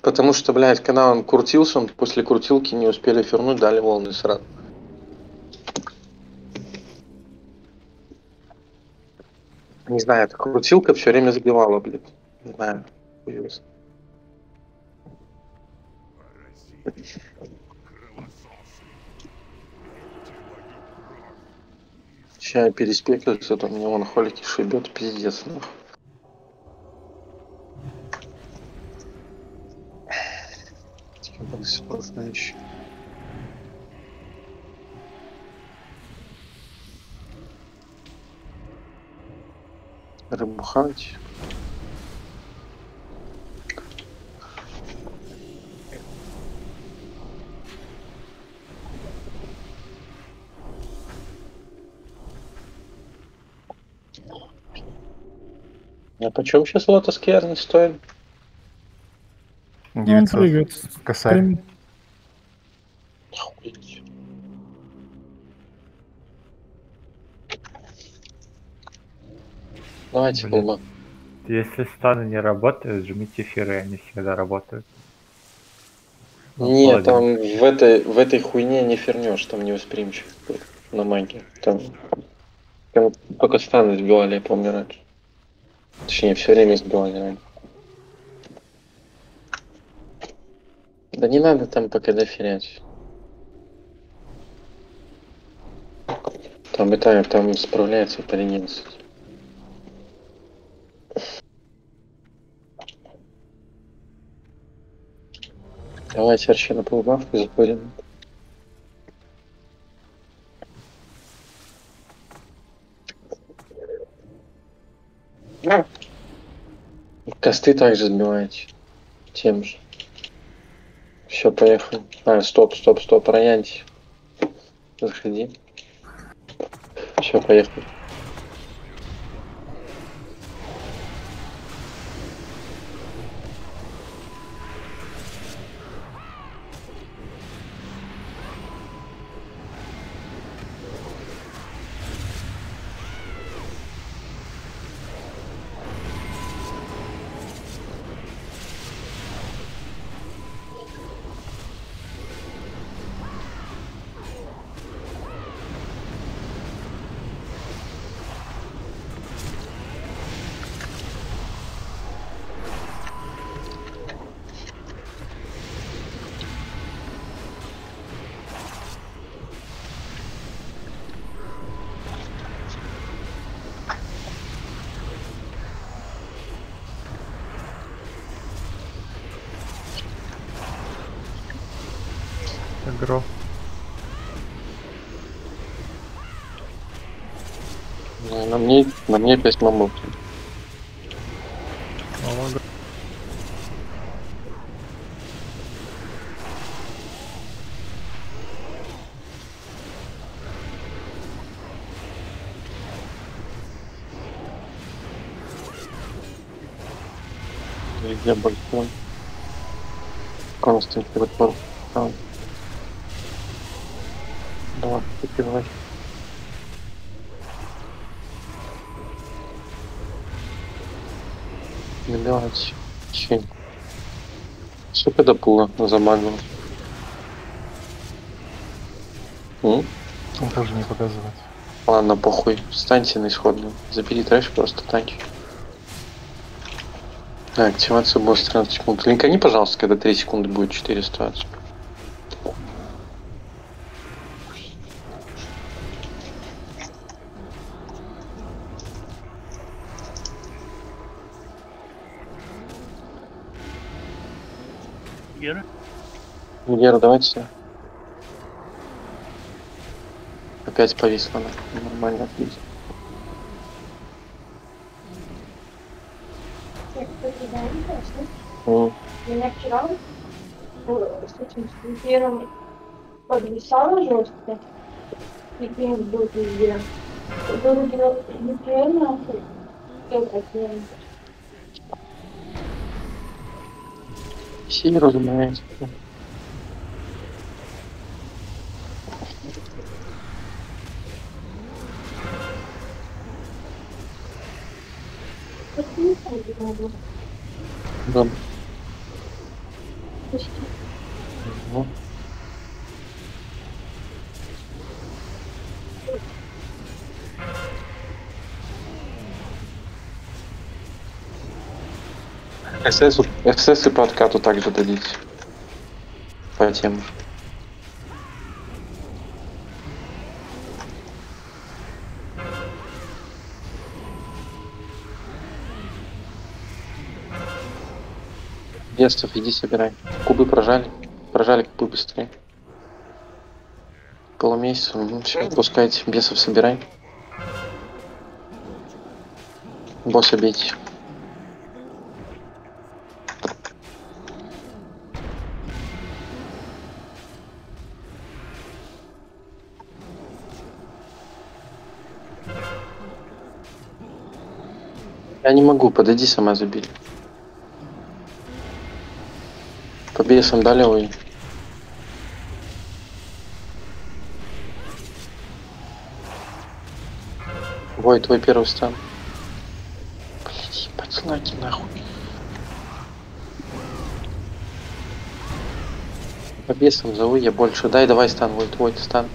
Потому что, блядь, когда он крутился, он после крутилки не успели вернуть, дали волны сразу. Не знаю, эта крутилка все время забивала, блядь. Не знаю. Хуёвость. Сейчас я переспеклюсь, а то меня вон холики шибет, пиздец, нахуй. Ебаный сложно еще. Рыбу хавать. А почем сейчас лотос керни стоит? 900. Он прыгает. Косарь. Охуеть. Давайте, Блин. Булма. Если станы не работают, жмите эфиры, они всегда работают. Ну, Нет, паладин. там в этой хуйне не фернешь, там не восприимчив на магии. Там только станы сбивали, я помню, раньше. Точнее, все время сбивали раньше. Да не надо там пока доферять. Там и так, там справляется по 11. Давайте вообще на полбавку заходим. Косты также сбиваете. Тем же. Все, поехали. Стоп, Роянти. Заходи. Все, поехали. Агро. На мне 5 мамок. Агро. Где большой? Констант вот. Давай, попивай. Набивать. Чинь. Сколько до пула замагнул? Он тоже не показывает. Ладно, похуй. Встаньте на исходную. Забери трэш, просто танки. Активация босса 13 секунд. Линкани, пожалуйста, когда 3 секунды будет 4 ситуации. Гера, давайте сюда. Опять повисла она. Нормально, отлично. Меня вчера с этим спикером подвисало жестко. Спикер был везде. Всі розуміють. Добре. почти. Ну. СС и по откату также дадите. По тему. Бесов, иди собирай. Кубы прожали. Прожали кубы быстрее. Полумесяц. Все, отпускайте. Бесов собирай. Босса бейте. Я не могу, подойди, сама забили. По бесам дали вы. Вой, твой первый стан. Блять, ебать, знаки нахуй. По бесам зову я больше. Дай, давай стан, Вой, твой стан.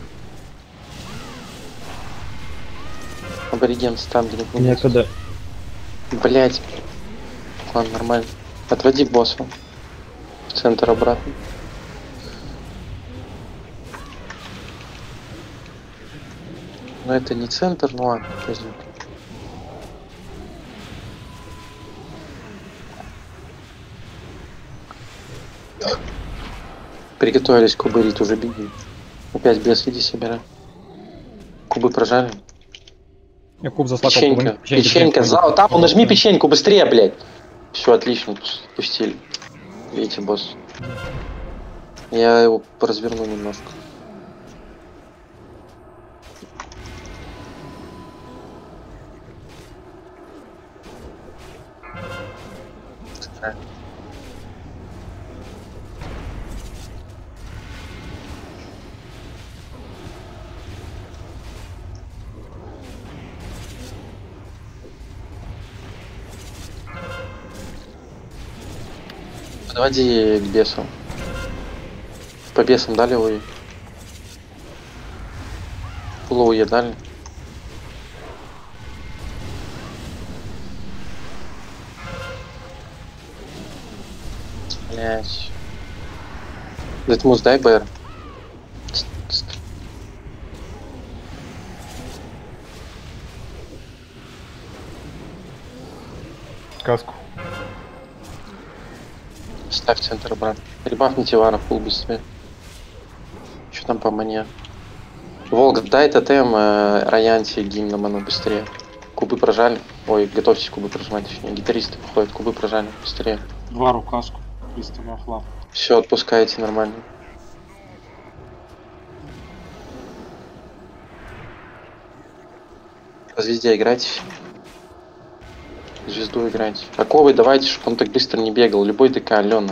Абориген стан, блядь. Некуда. Блять. Ладно, нормально. Отводи босса. В центр обратно. Но это не центр, ну ладно, возьмем. Приготовились кубырить, уже беги. Опять бес, иди собирай. Кубы прожали. Я куб заслакал. Печенька, печенька, зал, там, нажми печеньку быстрее, блядь. Все, отлично, пустили. Видите, босс. Я его разверну немножко. Подводи к бесу. По бесам дали вы. Лоуе дали. Блять. Детмус, дай БР. Каску. Ставь центр обратно. Ребафните Вара, фул быстрее. Что там по мане? Волга, дай тотем Раянти гимном, оно быстрее. Кубы прожали. Ой, готовьтесь кубы прожимать, точнее. Гитаристы выходят, кубы прожали, быстрее. Вару каску. Пристава флаг. Все, отпускайте нормально. По звезде играйте. Звезду играйте. Оковы давайте, чтобы он так быстро не бегал. Любой ДК, Алена.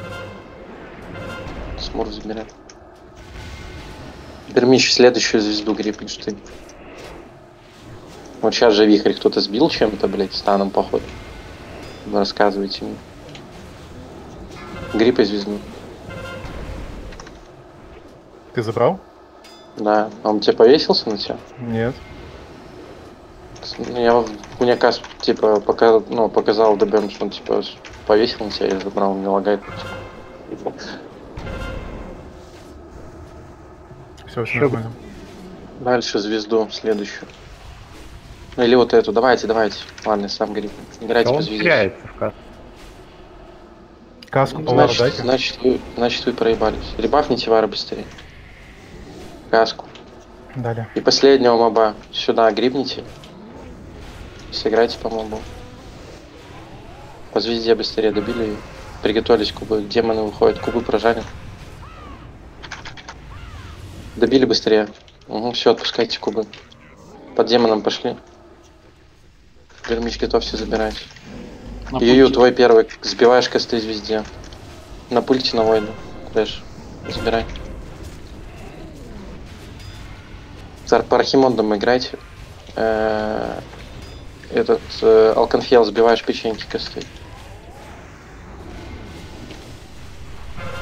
Смур забирает. Бермич следующую звезду грипнешь ты. Вот сейчас же вихрь кто-то сбил чем-то, блядь, станом походу. Вы рассказывайте мне. Грипп и звезду. Ты забрал? Да. А он тебе повесился на тебя? Нет. Ну, я мне кажется, типа, пока, ну, показал ДБМ, что он типа повесил на тебя, я забрал, не лагает. Все, все нормально. Дальше звезду, следующую. Ну, или вот эту, давайте. Ладно, сам грипп. Играйте по Он звезде. теряется в кассе. Каску Палара дайте. Значит вы проебались. Ребафните Вара быстрее. Каску. Далее. И последнего моба. Сюда грипните. Сыграйте по мобу. По звезде быстрее добили ее. Приготовились кубы. Демоны выходят, кубы прожали. Добили быстрее. Угу, все, отпускайте кубы. Под демоном пошли. Вермич, готовься забирать. Юю, твой первый. Сбиваешь косты звезде. На пульте на войну. Дэш. Забирай. По Архимондам играйте. Этот Алконфел сбиваешь печеньки косты.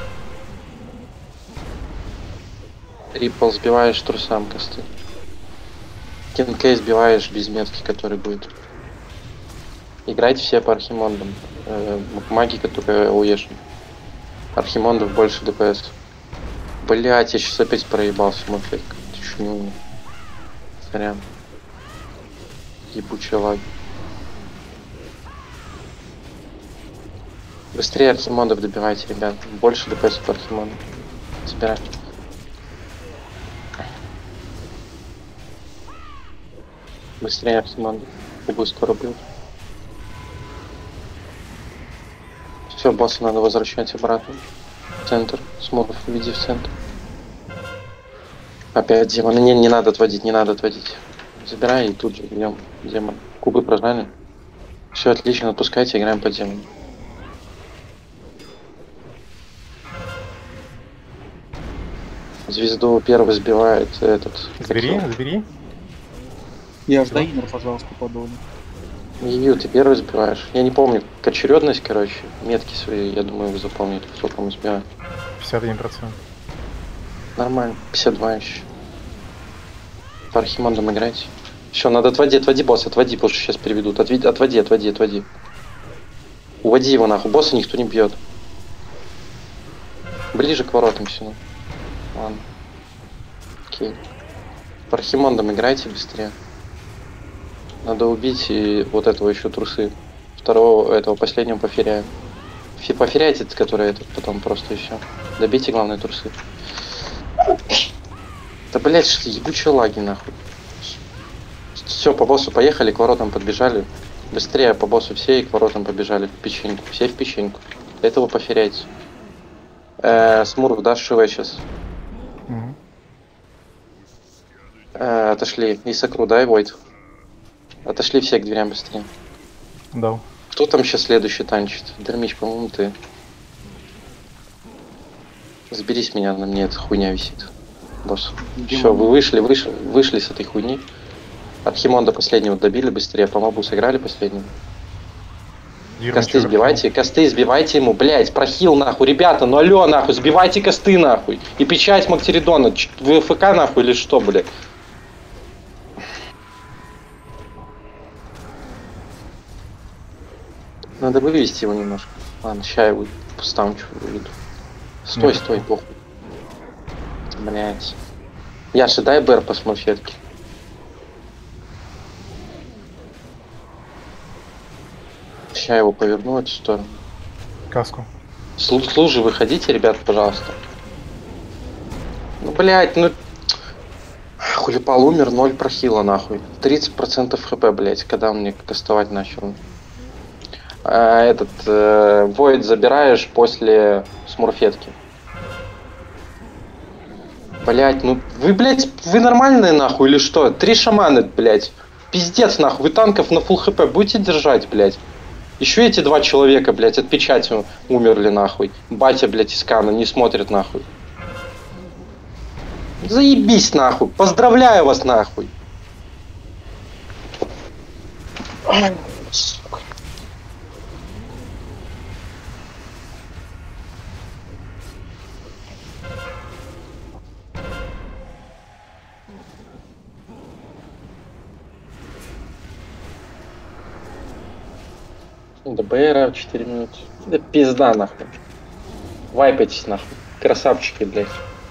Трипл сбиваешь трусам косты. Кинкей сбиваешь без метки, который будет. Играйте все по архимондам. Магика только уешен. Архимондов больше ДПС. Блять, я сейчас опять проебался, Морфик. Ты чё не умный? Сорян. Ебучая лаги. Быстрее архимондов добивайте, ребят. Больше ДПС по архимондам. Собирай. Быстрее архимондов. Кубы скоро будут. Все, босса надо возвращать обратно. В центр. Смуров, веди в центр. Опять демон. Не надо отводить, не надо отводить. Забирай и тут же идем. Демон. Кубы прожали. Все отлично, отпускайте, играем по демону. Звезду первый сбивает этот. Забери. Я жду Инер, пожалуйста, подолу. Ю, ты первый сбиваешь. Я не помню, очередность, короче, метки свои, я думаю, вы запомните, кто кому сбивает. 51%. Нормально, 52 еще. По архимондам играйте. Все, надо отводи босс, отводи, потому что сейчас переведут. Отводи. Уводи его нахуй, босса никто не бьет. Ближе к воротам все. Ладно. Окей. По архимондам играйте быстрее. Надо убить и вот этого еще трусы. Второго, этого последнего поферяем. Поферяйте, который этот потом просто и все. Добейте главные трусы. Да блять, что ебучие лаги нахуй. Все, по боссу поехали, к воротам подбежали. Быстрее по боссу все и к воротам побежали в печеньку. Все в печеньку. Этого поферяйте. Смуров, дашь ШВ сейчас. Угу. Отошли. И сокру, дай Войт. Отошли все к дверям быстрее. Дал. Кто там сейчас следующий танчит? Дермич, по-моему, ты. Заберись меня, на мне эта хуйня висит. Босс. Все, вы вышли с этой хуйни. Архимонда последнего добили быстрее, по мобу сыграли последнего. Косты сбивайте ему, блять, прохил нахуй, ребята, ну алё нахуй, сбивайте косты нахуй. И печать Мактеридона, вы ФК нахуй или что, блять? Надо вывести его немножко. Ладно, ща я ставнчу выведу. Стой, похуй. Блять. Яша, дай БР по смурфетке. Ща его поверну в эту сторону. Каску. Служи, выходите, ребят, пожалуйста. Ну, блять, ну... Хулипал умер, 0 прохила, нахуй. 30% хп, блять, когда он мне кастовать начал. Void забираешь после смурфетки. Блять, ну вы, блять, вы нормальные нахуй или что? 3 шаманы, блять. Пиздец нахуй, вы танков на фулл хп будете держать, блять. Еще эти 2 человека, блять, от печати умерли нахуй. Батя, блять, из Кана не смотрит нахуй. Заебись нахуй, поздравляю вас нахуй. ДБР 4 минуты. Да пизда нахуй. Вайпайтесь нахуй. Красавчики, блядь.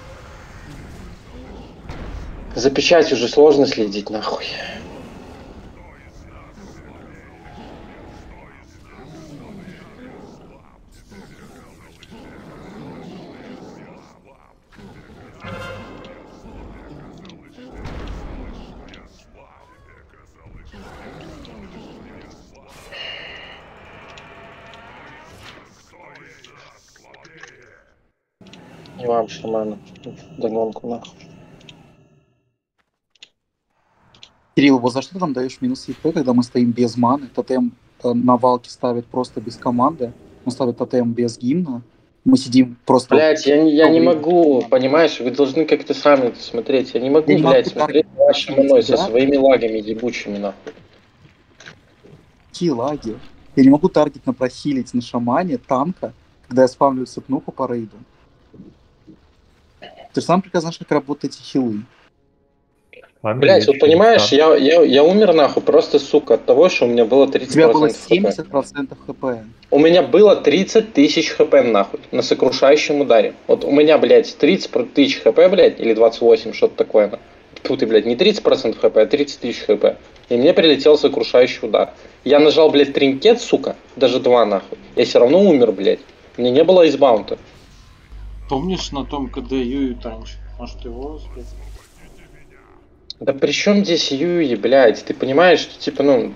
За печать уже сложно следить нахуй. И вам, шамана, догонку нахуй. Кирилл, вот за что ты там даешь минус ЕП, когда мы стоим без маны? Тотем на валке ставит просто без команды. Он ставит тотем без гимна. Мы сидим просто... Блять, я не могу, понимаешь, вы должны как-то сами смотреть. Я не могу, Я не блять, могу смотреть таргетить вашей мной со тебя. своими лагами ебучими нахуй. Какие лаги? Я не могу таргетно прохилить на шамане танка, когда я спавлю цепнуху по рейду. Ты же сам прекрасно знаешь, как работают эти хилы. С вами Блять, вот лечим, понимаешь, да. я умер нахуй просто, сука, от того, что у меня было У тебя было 30% хп. 70% хп. У меня было 30 тысяч хп нахуй на сокрушающем ударе. Вот у меня, блядь, 30 тысяч хп, блядь, или 28, что-то такое. Фу ты, блядь, не 30% хп, а 30 тысяч хп. И мне прилетел сокрушающий удар. Я нажал, блядь, тринкет, сука, даже 2 нахуй. Я все равно умер, блядь. Мне не было избаунта. Помнишь на том КД Юю танчит? Может его успеть? Да при чем здесь Юи, блядь? Ты понимаешь, что типа, ну...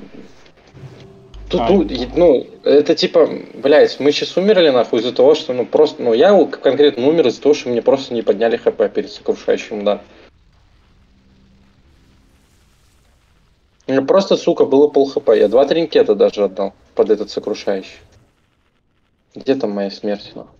Тут, ну, это типа, блядь, мы сейчас умерли нахуй из-за того, что, ну, просто, ну, я конкретно умер из-за того, что мне просто не подняли хп перед сокрушающим ударом. У меня просто, сука, было пол хп. Я 2 тринкета даже отдал под этот сокрушающий. Где там моя смерть, нахуй?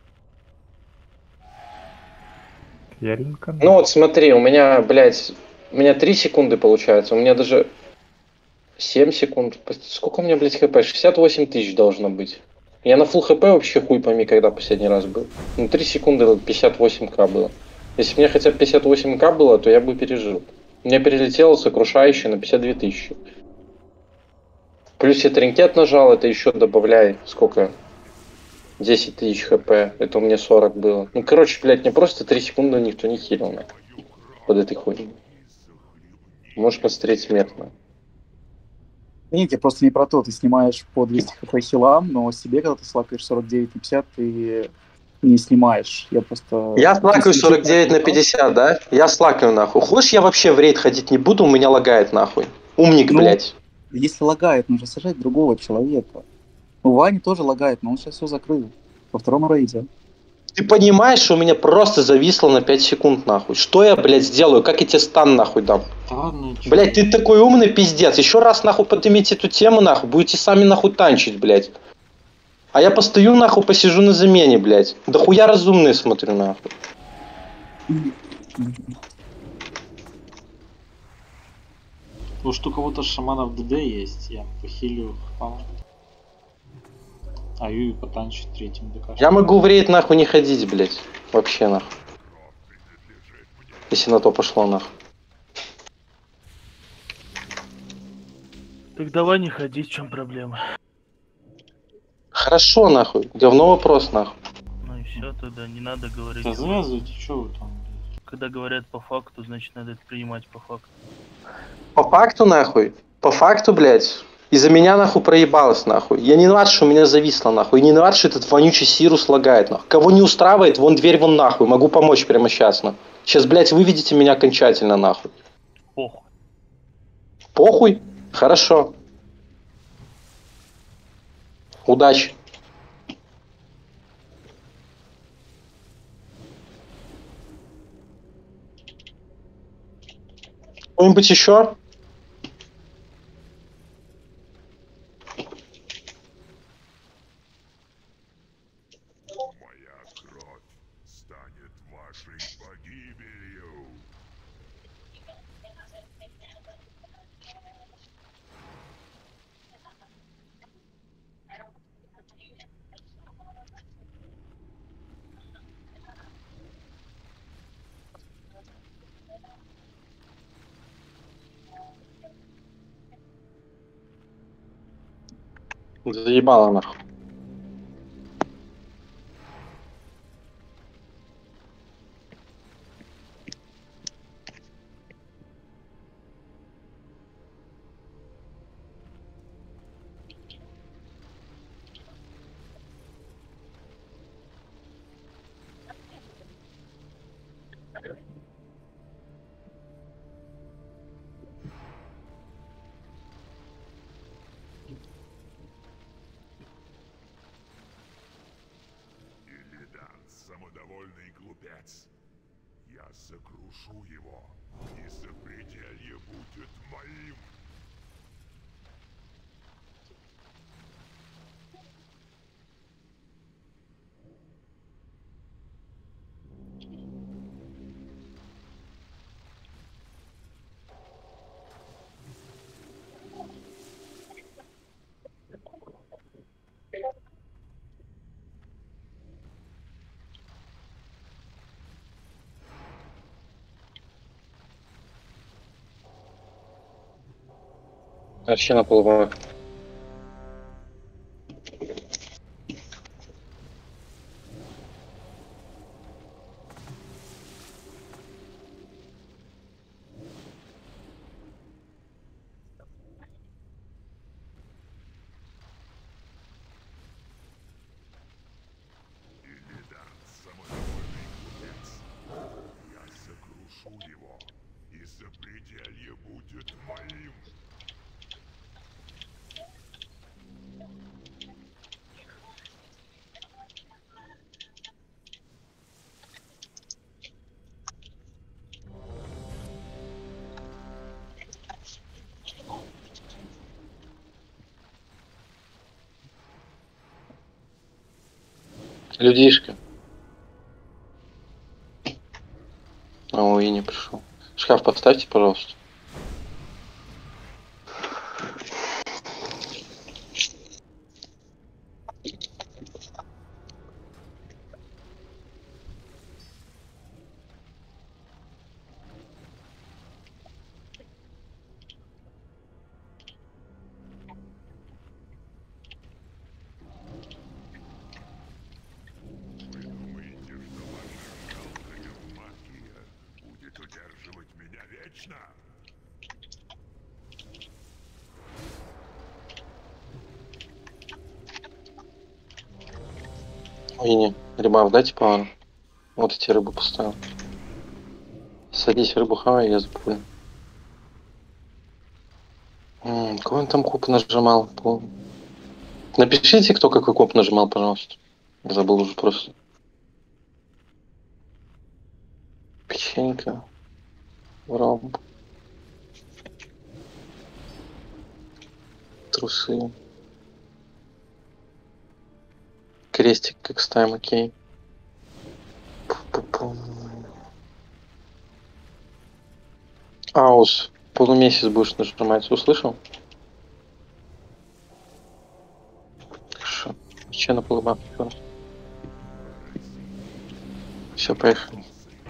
Ялинка. Ну вот смотри, у меня, блядь, у меня 3 секунды получается, у меня даже 7 секунд. Сколько у меня, блядь, хп? 68 тысяч должно быть. Я на full хп вообще хуй пойми, когда последний раз был. Ну, 3 секунды 58к было. Если бы мне хотя бы 58к было, то я бы пережил. У меня перелетело сокрушающее на 52 тысячи. Плюс я тринкет нажал, это еще добавляй, сколько? 10 тысяч хп. Это у меня 40 было. Ну, короче, блядь, мне просто 3 секунды никто не хилил нахуй. Под этой хуйней. Можешь посмотреть смертно. Нет, я просто не про то. Ты снимаешь по 200 хп хилам, но себе, когда ты слакаешь 49 на 50, ты не снимаешь. Я просто... Я слакаю 49 на 50, да? Я слакаю нахуй. Хочешь, я вообще в рейд ходить не буду, у меня лагает нахуй. Умник, Ну, блядь. если лагает, нужно сажать другого человека. У Вани тоже лагает, но он сейчас все закрыл. Во втором рейде. Ты понимаешь, что у меня просто зависло на 5 секунд нахуй. Что я, блядь, сделаю? Как я тебе стан нахуй дам? Да ладно, чё? Блядь, ты такой умный пиздец. Еще раз нахуй поднимите эту тему нахуй, будете сами нахуй танчить, блядь. А я постою нахуй, посижу на замене, блядь. Да хуя разумные смотрю нахуй. Может, у кого-то шаманов ДД есть, я похилю хпал. А Юю потанчит третьим ДК. Я могу в рейд нахуй не ходить, блядь. Вообще нахуй. Если на то пошло нахуй. Так давай не ходить, в чем проблема. Хорошо нахуй. Говно вопрос нахуй. Ну и все, тогда не надо говорить. Да завязывайте, что вы там? Когда говорят по факту, значит надо это принимать по факту. По факту нахуй. По факту, блядь. Из-за меня нахуй проебалось нахуй. Я не рад, что у меня зависло нахуй. И не рад, что этот вонючий Сирус лагает нахуй. Кого не устраивает, вон дверь вон нахуй. Могу помочь прямо сейчас нахуй. Сейчас, блядь, выведите меня окончательно нахуй. Похуй. Похуй? Хорошо. Удачи. Кто-нибудь еще? Моя кровь станет вашей погибелью. Заебало нахуй. Илидан, самодовольный глупец. Я сокрушу его, и запределье будет моим. Вообще на полубах. Илидан, самодовольный глупец. Я сокрушу его, и запределье будет моим. Людишка. Ой, не пришел. Шкаф подставьте, пожалуйста. Вы думаете, что ваша жалкая магия будет удерживать меня вечно? Ой, не. Рыбав, дайте пауэр. Вот эти рыбы поставил. Садись, рыбу хавай, я запулю. Какой он там куб нажимал? Напишите, кто какой куб нажимал, пожалуйста. Я забыл уже просто. Печенька. Ром. Трусы. Крестик как ставим, окей. Пу-пу-пу. Аус. Полумесяц будешь нажимать, услышал? Хорошо. Че на полубах? Все, поехали.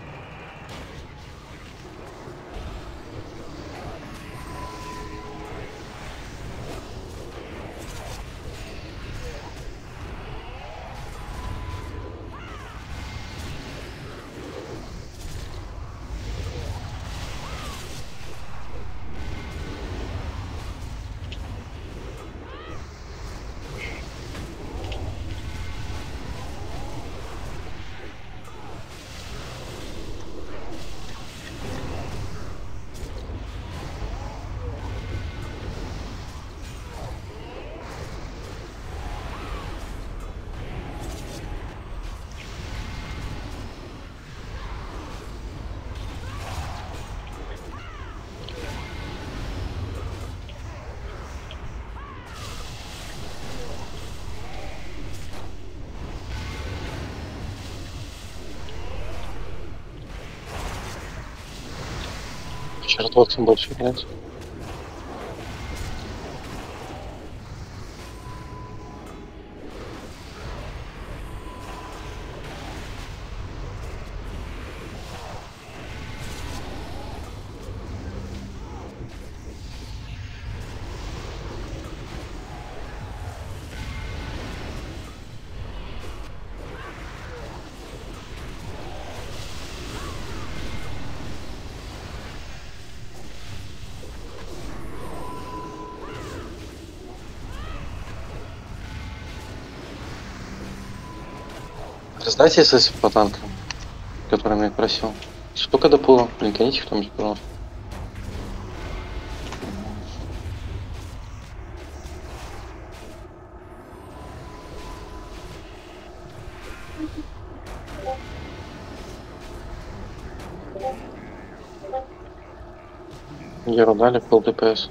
Чертовцем больше играть. Раздайте СС по танкам, которым я просил. Сколько до пула? Линканите кто-нибудь, пожалуйста. Геру дали, пол ДПС.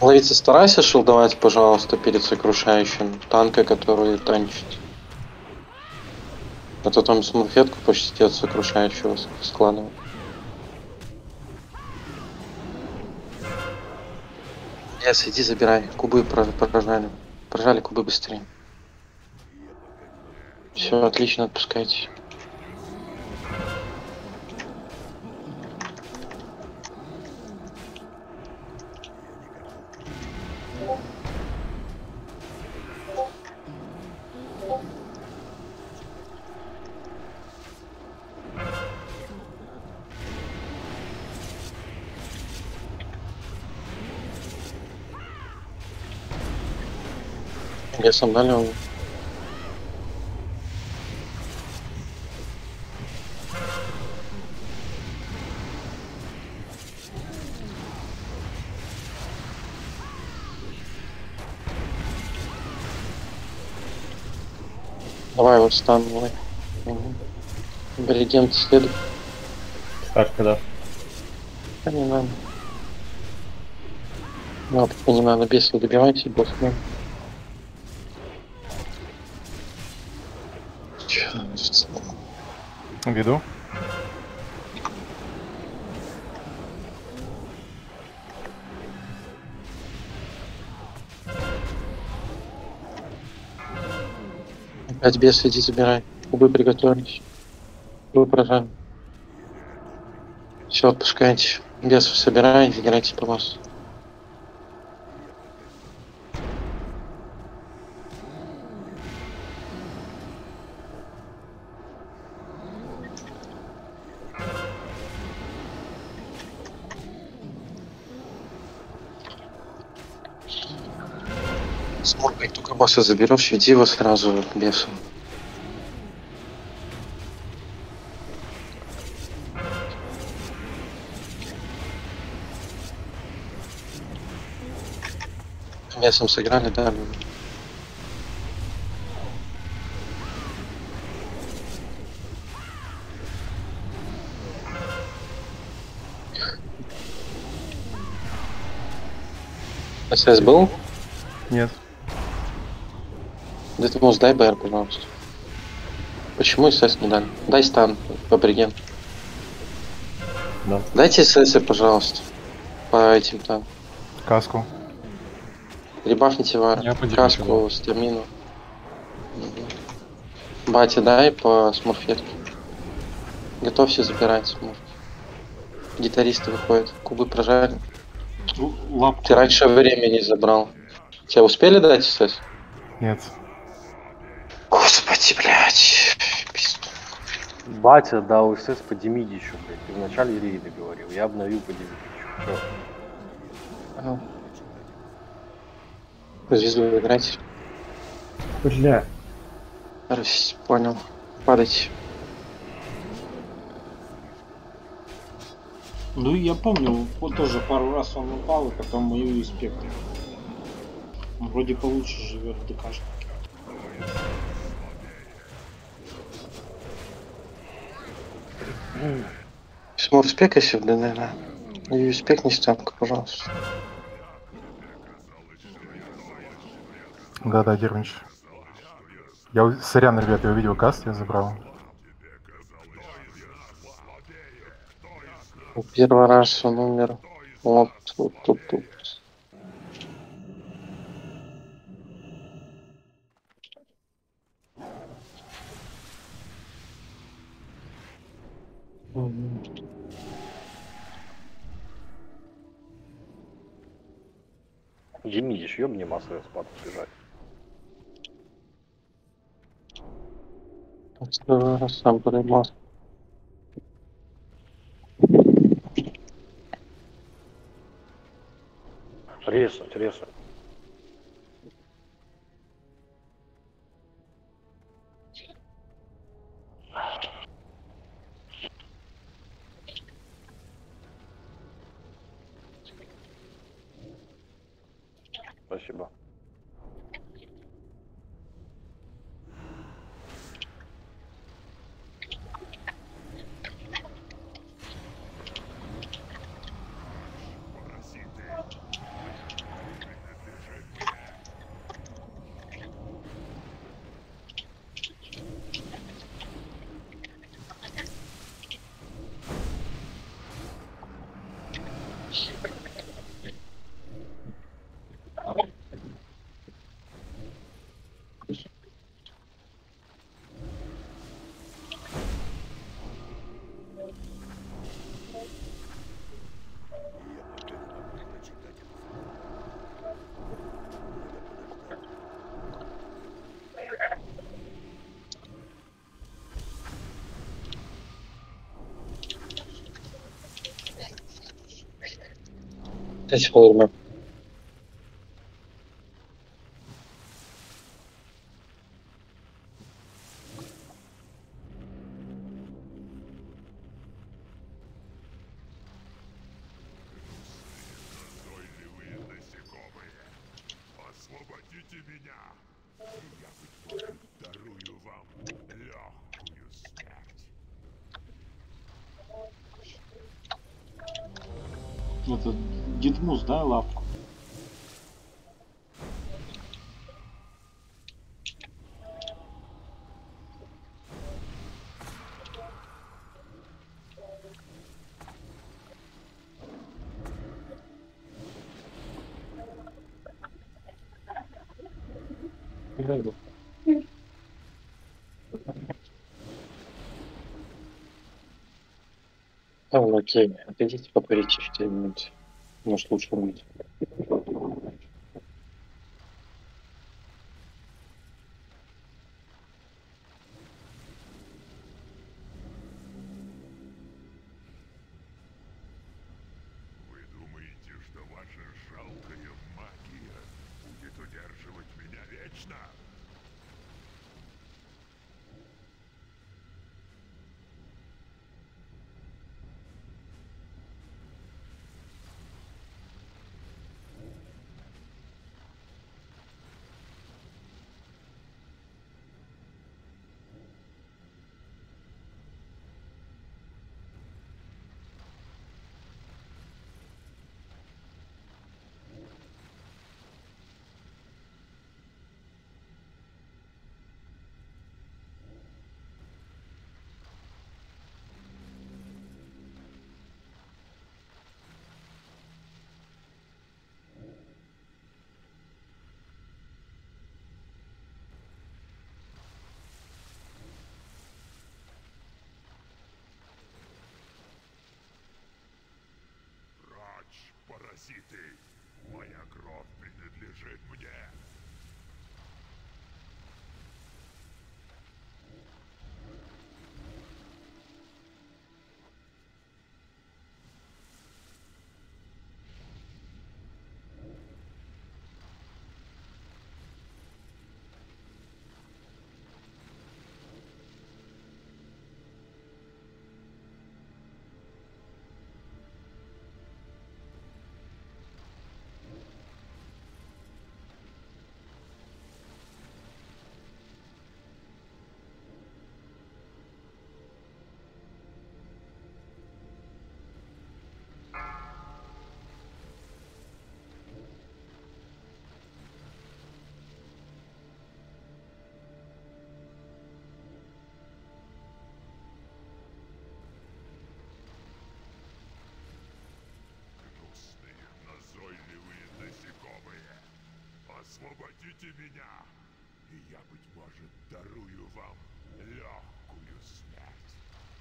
Ловиться старайся шилдовать, пожалуйста, перед сокрушающим танка, который танчит. А то там смурфетку почти от сокрушающего складывал. Yes, иди забирай. Кубы прожали. Прожали кубы быстрее. Все, отлично, отпускайте. Лесом дали он. Давай вот стан, давай. Угу. Аборигент следует. Так, когда? Да не надо. Ну, пока не надо, бесы добивайте, босс. Веду. Опять бесы иди забирай. Кубы приготовились. Кубы прожали. Все, отпускайте. Бесов собирай, играйте по вас. Смог, как только босса заберешь, иди его сразу к бесу. Бесом сыграли, да. СС был? Нет. Детмус, дай БР, пожалуйста. Почему СС не дали? Дай стан, аборигент. Да. Дайте СС, пожалуйста. По этим там. Каску. Ребафните вар. Я поделюсь, Каску, стамину. Батя, дай по смурфетке. Готовься забирать смурф. Гитаристы выходят. Кубы прожали. Лапку. Ты раньше времени забрал. Тебя успели дать СС? Нет. Господи, блядь. Батя дал СС по Демидичу, блядь. Ты в начале рейда говорил. Я обновил по Демидичу. Чё? Ага. Звезду играть. Бля. Понял. Падать. Ну я помню, вот тоже пару раз он упал, и потом мою спектр. Он вроде получше живет в ДКшнике. Смор спекайся в ДН, да. И спекни стенку, пожалуйста. Да, Дервинч. Сорян, ребят, я увидел каст, я забрал. Первый раз он умер. Вот тут. Демидич, ёбни массовый спад бежать. Второй раз сам поймал. Резнуть. Спасибо. Опять вовремя. Назойливые насекомые. Освободите меня. И я, быть может, дарую вам легкую смерть. Это Дидмус, да, лапку? Окей, отойдите покурите 4 минуты. Может, лучше будет. Вы думаете, что ваша жалкая магия будет удерживать меня вечно? Прочь, паразиты! Моя кровь принадлежит мне! Гнусные, назойливые насекомые! Освободите меня! И я, быть может, дарую вам легкую смерть.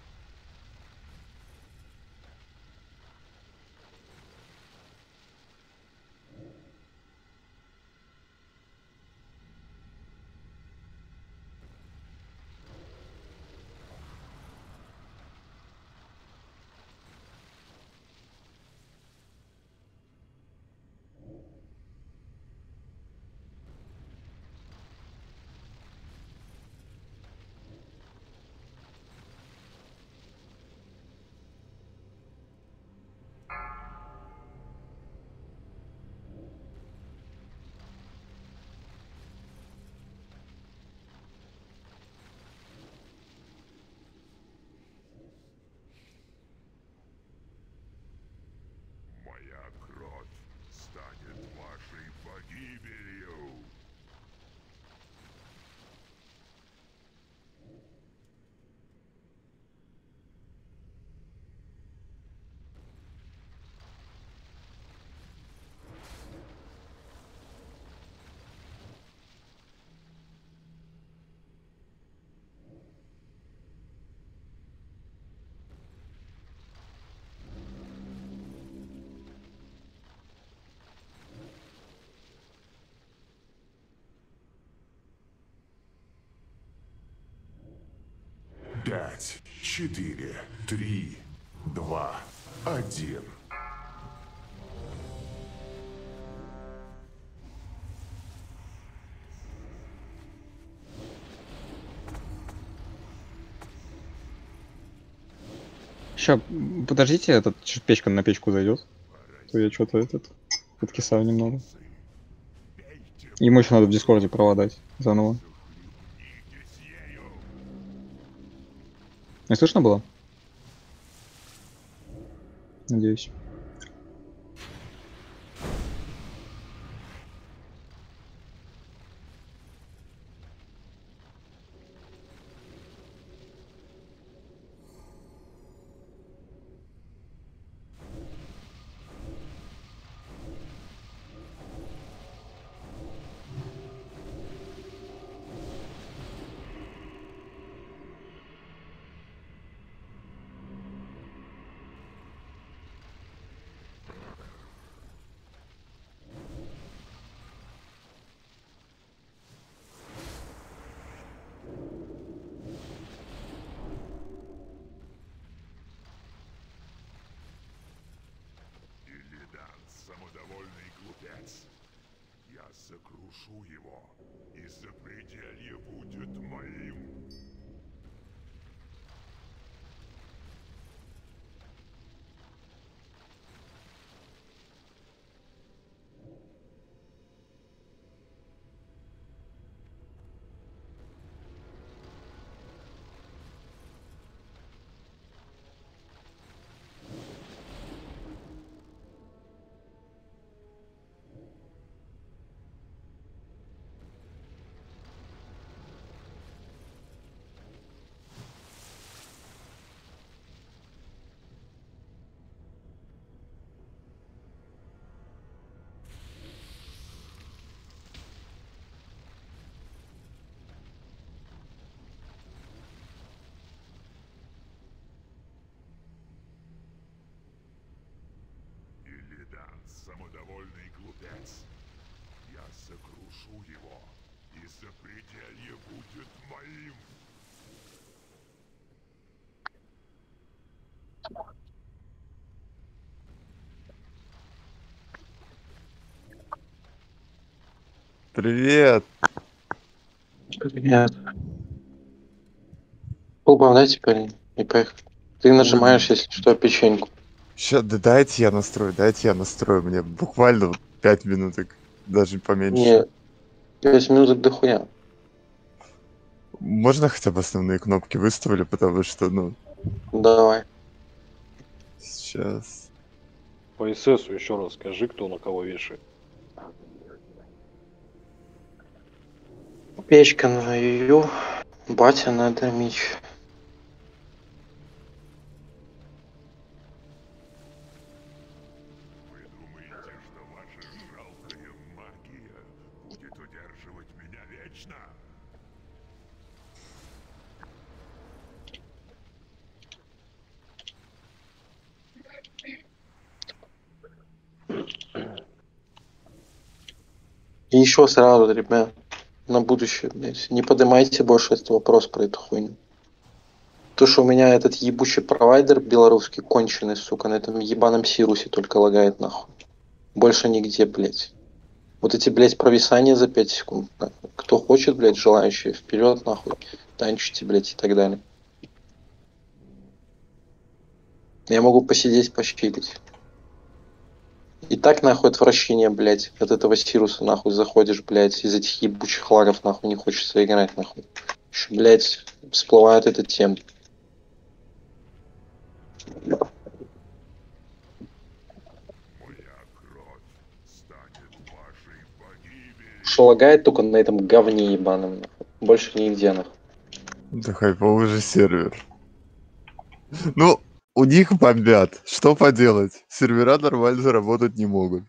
Моя кровь станет вашей погибелью. Пять, 4, 3, 2, 1. Ща, подождите, этот печка на печку зайдет. То я что-то подкисаю немного. Ему еще надо в Дискорде проводать заново. Не слышно было? Надеюсь. Илидан, самодовольный глупец. Я сокрушу его, и запределье будет моим. Илидан, самодовольный глупец. Я сокрушу его, и запределье будет моим. Привет. Привет. Полбом дайте парень и поехали. Ты нажимаешь, если что, печеньку. Ща, да дайте я настрою. Мне буквально 5 минуток, даже поменьше. Не, 5 минут дохуя. Можно хотя бы основные кнопки выставили, потому что, ну, Давай. сейчас. По ССу еще раз скажи, кто на кого вешает. Печка на Ю, батя на Дамич. Вы думаете, что ваша жалкая магия будет удерживать меня вечно? И еще сразу, ребят, на будущее, блядь, не поднимайте больше этот вопрос про эту хуйню. То, что у меня этот ебучий провайдер белорусский конченый, сука, на этом ебаном Сирусе только лагает нахуй. Больше нигде, блядь. Вот эти, блядь, провисания за 5 секунд. Нахуй. Кто хочет, блядь, желающие, вперед, нахуй. Танчите, блядь, и так далее. Я могу посидеть, пощипать. И так, нахуй, отвращение, блядь, от этого Сируса, нахуй, заходишь, блядь, из этих ебучих лагов, нахуй, не хочется играть, нахуй. Еще, блядь, всплывает эта тема. Что лагает только на этом говне ебаном, нахуй. Больше нигде, нахуй. Да хайповый же сервер. Ну, у них бомбят. Что поделать? Сервера нормально заработать не могут.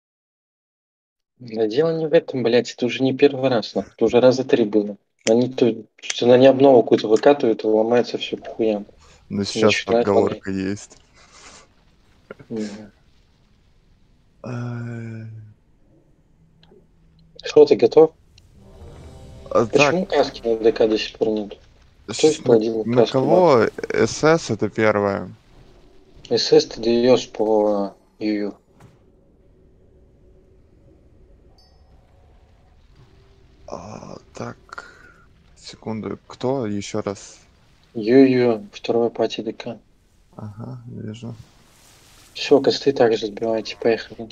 Да дело не в этом, блядь, это уже не первый раз, нахуй. Это уже раза 3 было. Они тут, они обнову какую-то выкатывают, и ломается все по хуям. Но сейчас Начинает подговорка есть. Что, ты готов? А, Почему каски на ДК до сих пор нет? Кто исполнил На каску? кого СС это первое? СС ты даешь по ЮЮ. Так, секунду, кто еще раз? ЮЮ, второй пати ДК. Ага, вижу. Все, косты также сбивайте, поехали.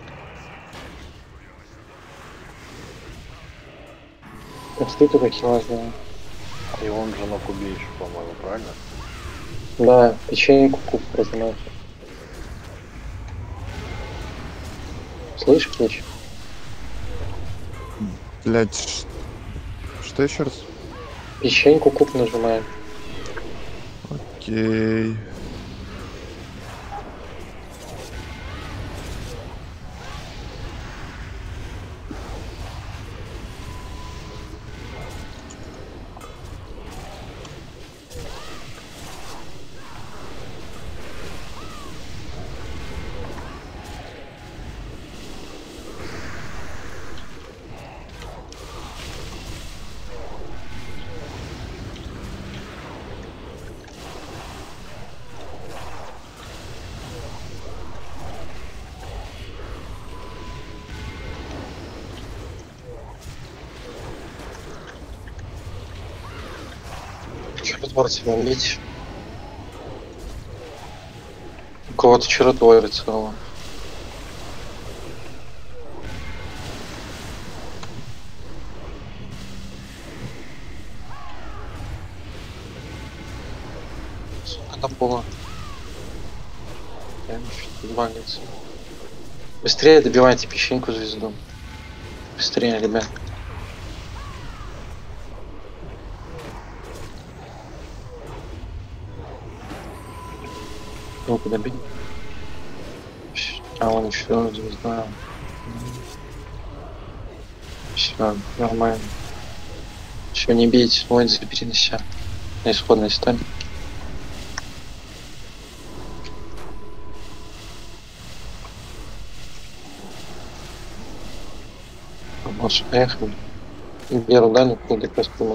Косты только хила сделаем. И он же на кубе еще, по-моему, правильно? Да, печеньку куб размять. Слышь, ключ? Блять, что еще раз? Печеньку куб нажимаем. Окей. Разбор тебя убить. У кого-то вчера твой рацион. Сколько там было? Я что-то валится. Быстрее добивайте песчинку звезду. Быстрее, ребят. Ну-ка, добей. А он еще звезда. Все, нормально. Все, не бейте, воин забери на себя. На исходной стань. Может, поехали. Беру дальний, куда как раз помог.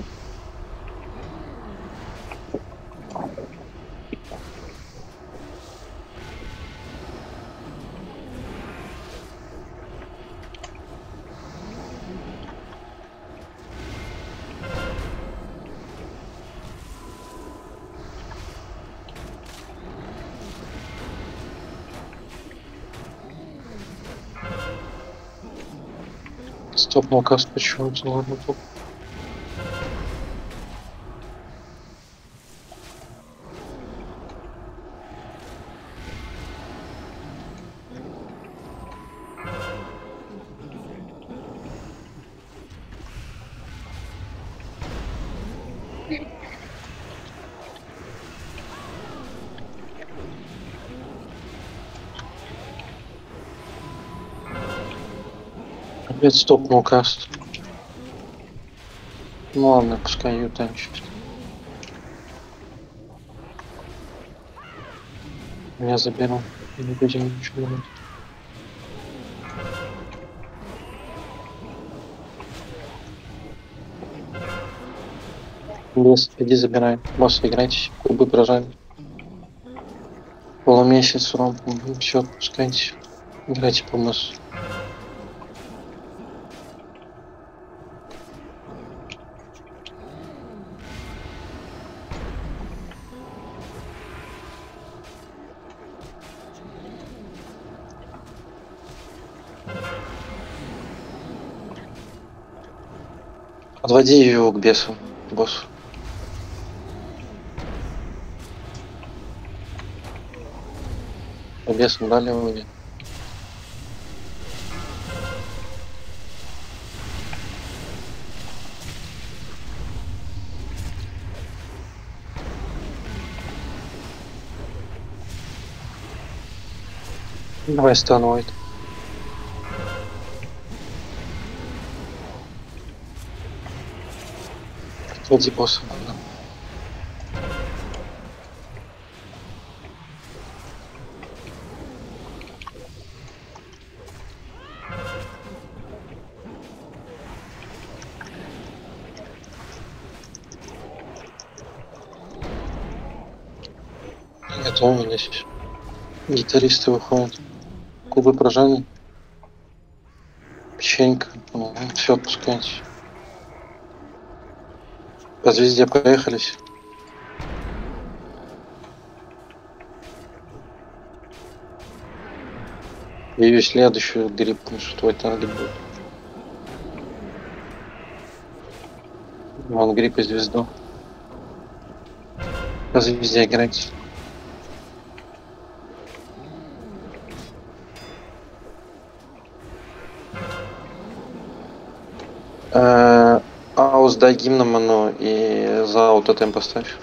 Стоп, ну-ка, почему-то, ладно, тут. Опять стопнул каст. Ну ладно, пускай ее танчит. Я заберу. И не будем ничего делать. Лес, иди забирай. Босса играйте, кубы прожали. Полумесяц урон, все, отпускайте. Играйте по боссу. Отводи ее к бесу, боссу. А бесом дали его нет. Давай станует. Отводи босса. Готовились. Гитаристы выходят. Кубы прожали. Печенька. Все, отпускайте. По звезде поехались. Ее следующую гриппнешь, что твой таргет будет. Вон грипп и звезду. По звезде играть. Аус дай гимноману и за аутотем поставь.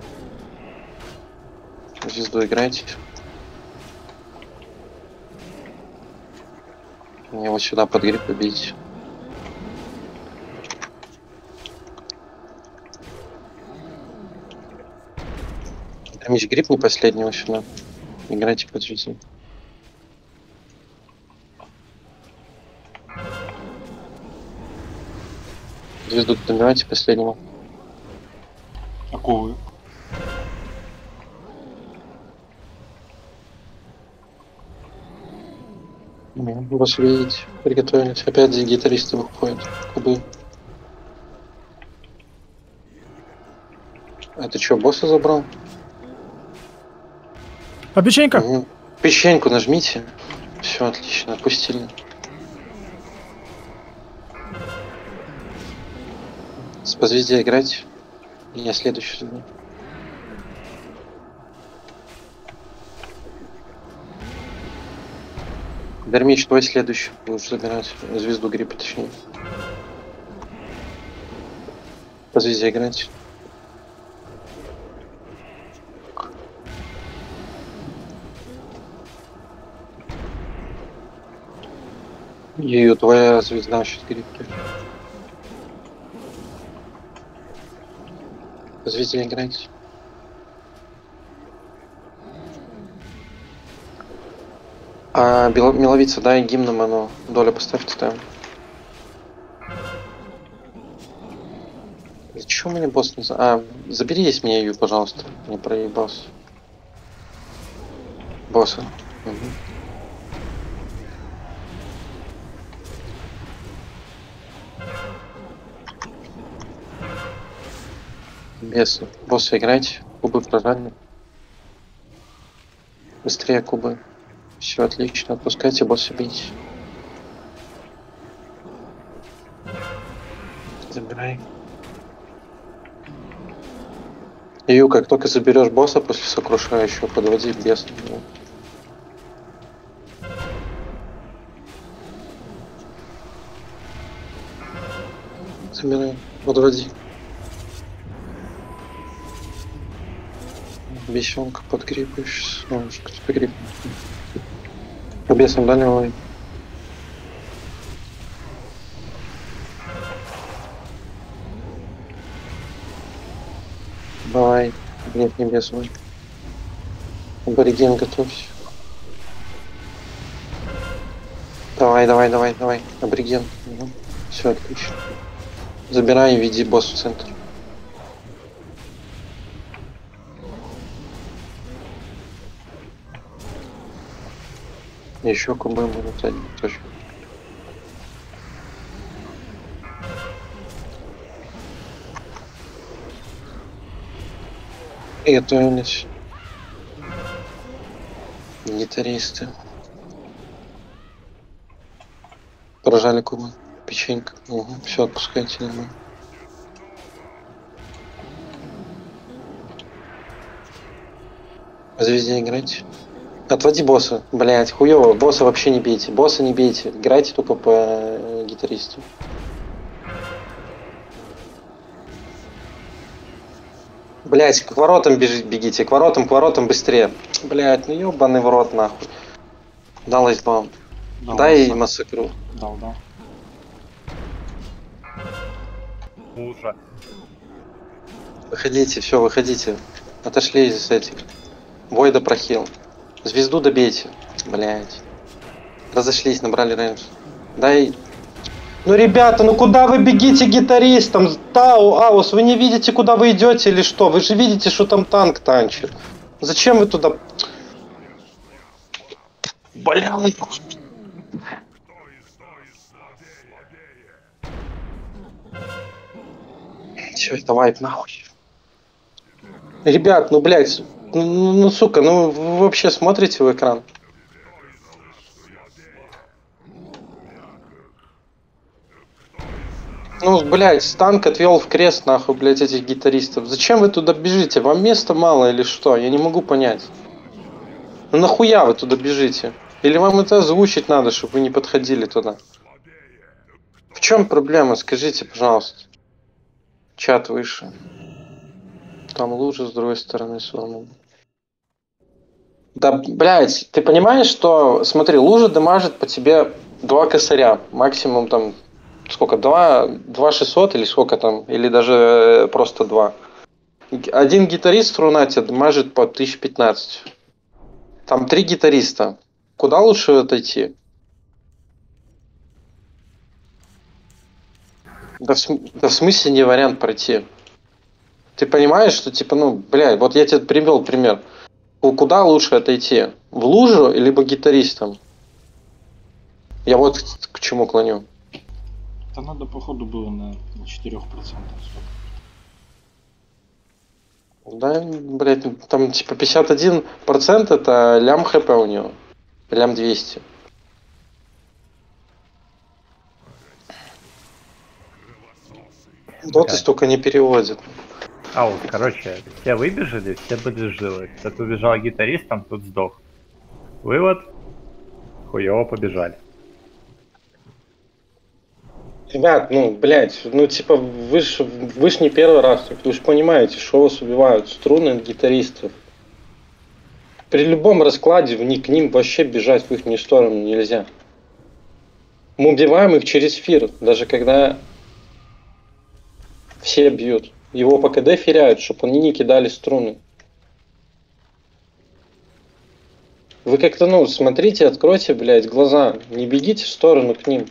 Звезду играйте. Мне вот сюда под грипп побить. Там есть грипп не последнего сюда. Играйте под звезду. Звезду добивайте последнего. Какого? Вас видите, приготовились. Опять гитаристы выходят. Кубы. А ты что, босса забрал? А печенька? Угу. Печеньку нажмите. Все, отлично, отпустили. По звезде играть. Я следующий заберу. Дармич, твой следующий будешь забирать. Звезду гриппа, точнее. По звезде играть. И твоя звезда сейчас гриппа. По звезде играть. А меловица, дай гимноману. Доля поставьте там. Зачем мне босс не за... А, забери с меня ее, пожалуйста. Не проебался. Босса. Угу. Без босса играть. Кубы прожали. Быстрее кубы. Все отлично. Отпускайте босса бить. Забирай. Ю, как только заберешь босса после сокрушающего, подводи беса. Забирай. Подводи. Бесенка подкрепишь. Солнышко, погреб. По бесам дальнего. Давай. Нет, не бесовый. Абориген, готовься. Давай. Абориген. Угу. Все, отлично. Забирай и веди босс в центр. Еще кубы будут один точно. И готовились. Гитаристы. Поражали кубы. Печенька. Угу. Все, отпускайте нормально. По звезде играть. Отводи босса. Блять, хуёво. Босса вообще не бейте. Босса не бейте. Играйте только по гитаристу. Блять, к воротам бегите. К воротам быстрее. Блять, ну ёбаный в рот нахуй. Дал айсбаун. Дай массакру. Дал. Лучше. Выходите, все, выходите. Отошли из этих. Войда прохил. Звезду добейте. Блять. Разошлись, набрали рейндж. Дай. Ну, ребята, ну куда вы бегите гитаристам? Тау, Аус, вы не видите, куда вы идете или что? Вы же видите, что там танк танчит. Зачем вы туда? Блядь. Все, это вайп нахуй. Ребят, ну блядь, ну сука, ну вы вообще смотрите в экран? ну, блядь, танк отвел в крест, нахуй, блядь, этих гитаристов. Зачем вы туда бежите? Вам места мало или что? Я не могу понять. Ну нахуя вы туда бежите? Или вам это озвучить надо, чтобы вы не подходили туда? В чем проблема? Скажите, пожалуйста. Чат выше. Там лужа с другой стороны сломана. Да, блядь, ты понимаешь, что... Смотри, лужа дамажит по тебе 2 косаря. Максимум там... Сколько? 2 600 или сколько там? Или даже просто 2. Один гитарист в Рунате дамажит по 1015. Там 3 гитариста. Куда лучше отойти? Да в смысле не вариант пройти? Ты понимаешь, что типа, ну, блядь, вот я тебе привел пример. Куда лучше отойти? В лужу, либо гитаристам? Я вот к чему клоню. Это надо, походу, было на 4%. Да, блядь, там типа 51% это лям хп у него. Лям 200. Доты столько не переводят. А вот, короче, все выбежали, все были живы. Кто-то убежал гитаристом, тут сдох. Вывод. Хуёво побежали. Ребят, ну, блядь, ну, типа, вы ж не первый раз, вы же понимаете, что вас убивают, струны гитаристов. При любом раскладе к ним вообще бежать в их сторону нельзя. Мы убиваем их через фир, даже когда все бьют. Его по КД фиряют, чтобы они не кидали струны. Вы как-то, ну, смотрите, откройте, блядь, глаза, не бегите в сторону к ним.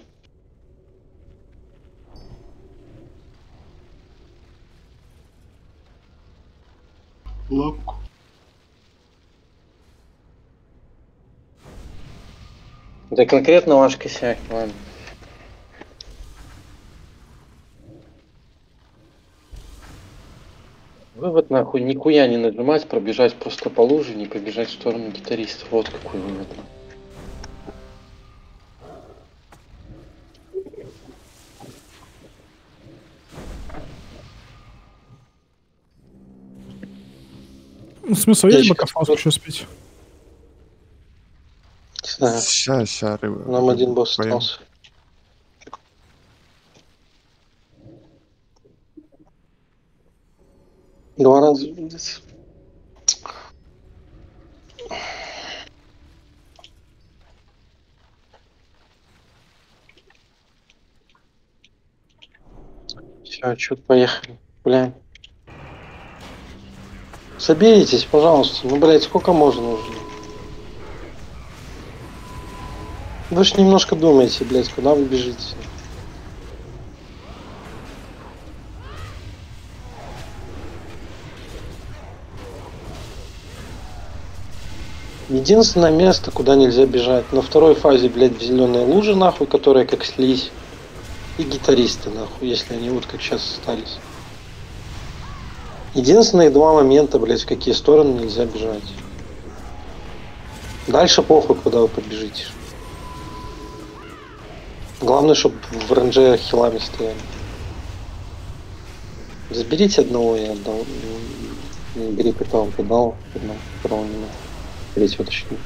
Лапку. Да конкретно ваш косяк, ладно. Вывод нахуй нихуя не нажимать, пробежать просто по луже, не побежать в сторону гитаристов. Вот какой вывод. Ну, смысл есть бакафаску еще спить? Не знаю. Ща, рыба. Нам один босс остался. Два раза. Все, чё, поехали. Бля. Соберитесь, пожалуйста. Ну, блядь, сколько можно уже? Вы ж немножко думаете, блядь, куда вы бежите. Единственное место, куда нельзя бежать. На второй фазе, блядь, в зеленые лужи, нахуй, которые как слизь. И гитаристы, нахуй, если они вот как сейчас остались. Единственные 2 момента, блядь, в какие стороны нельзя бежать. Дальше похуй, куда вы побежите. Главное, чтобы в РНЖ хилами стояли. Заберите одного, я отдал. Бери питал, дал, второго не надо. Третьего точнее.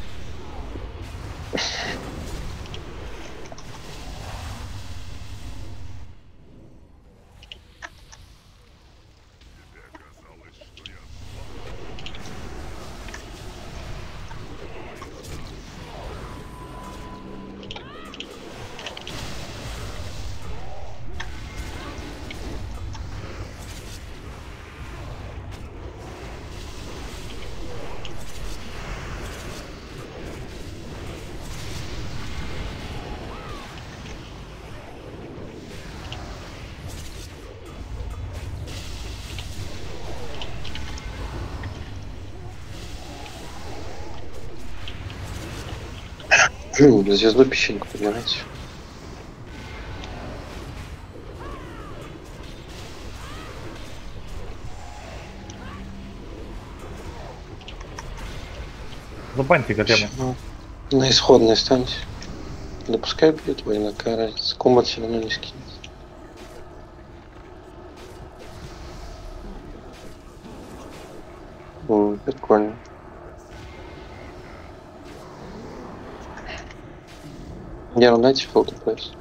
Звезду песчинку поднимайте. Забаньте голема. На исходной станьте. Да пускай бьет, война какая разница. Комбат все равно не скинет. Прикольно. Не, ну дайте филтр плейс.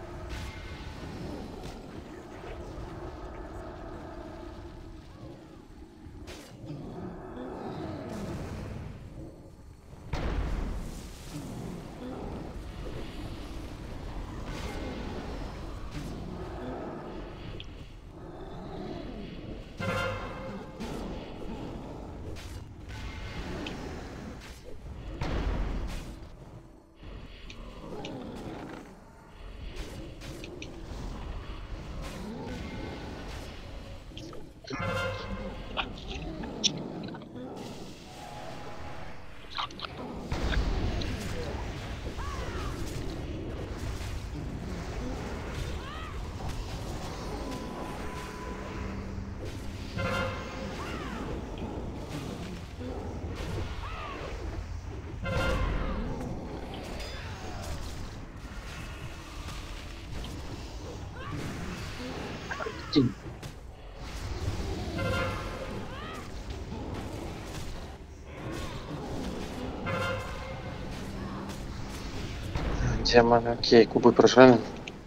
Демон, окей, кубы прожали.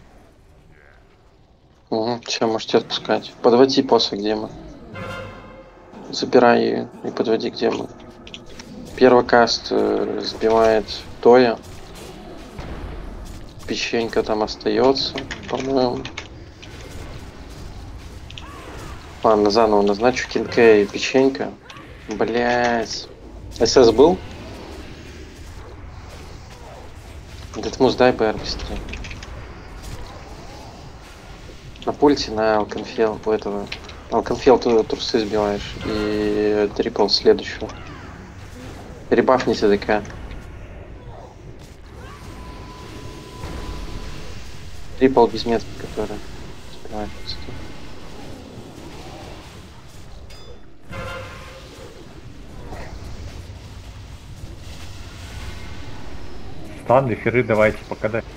Угу, все, можете отпускать. Подводи посох демон. Забирай ее и подводи к демону. Первый каст сбивает Тоя. Печенька там остается, по-моему. Ладно, заново назначу Кинке и печенька. Блять. СС был? Детмус, дай БР быстрее. На пульте на Алконфел у этого. Алконфел ты трусы сбиваешь. И трипл следующего. Ребафни ТДК. Трипл без метки, который сбивает. Стан, эфиры давайте пока дай.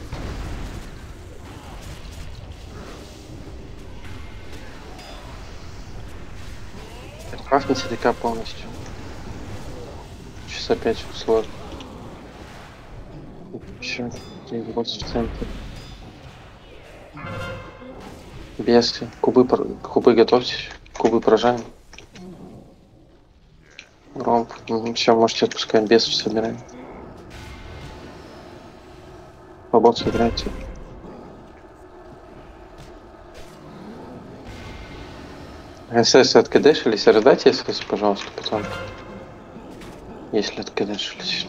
Крафтни ТДК полностью. Сейчас опять сложно. Еще в центре. Бесы. Кубы готовьтесь. Кубы прожаем. Ромб. Все, можете отпускать. Бесов собираем. По боссу играйте. СС откидешились, раздайте СС, пожалуйста, потом. Если откидешились.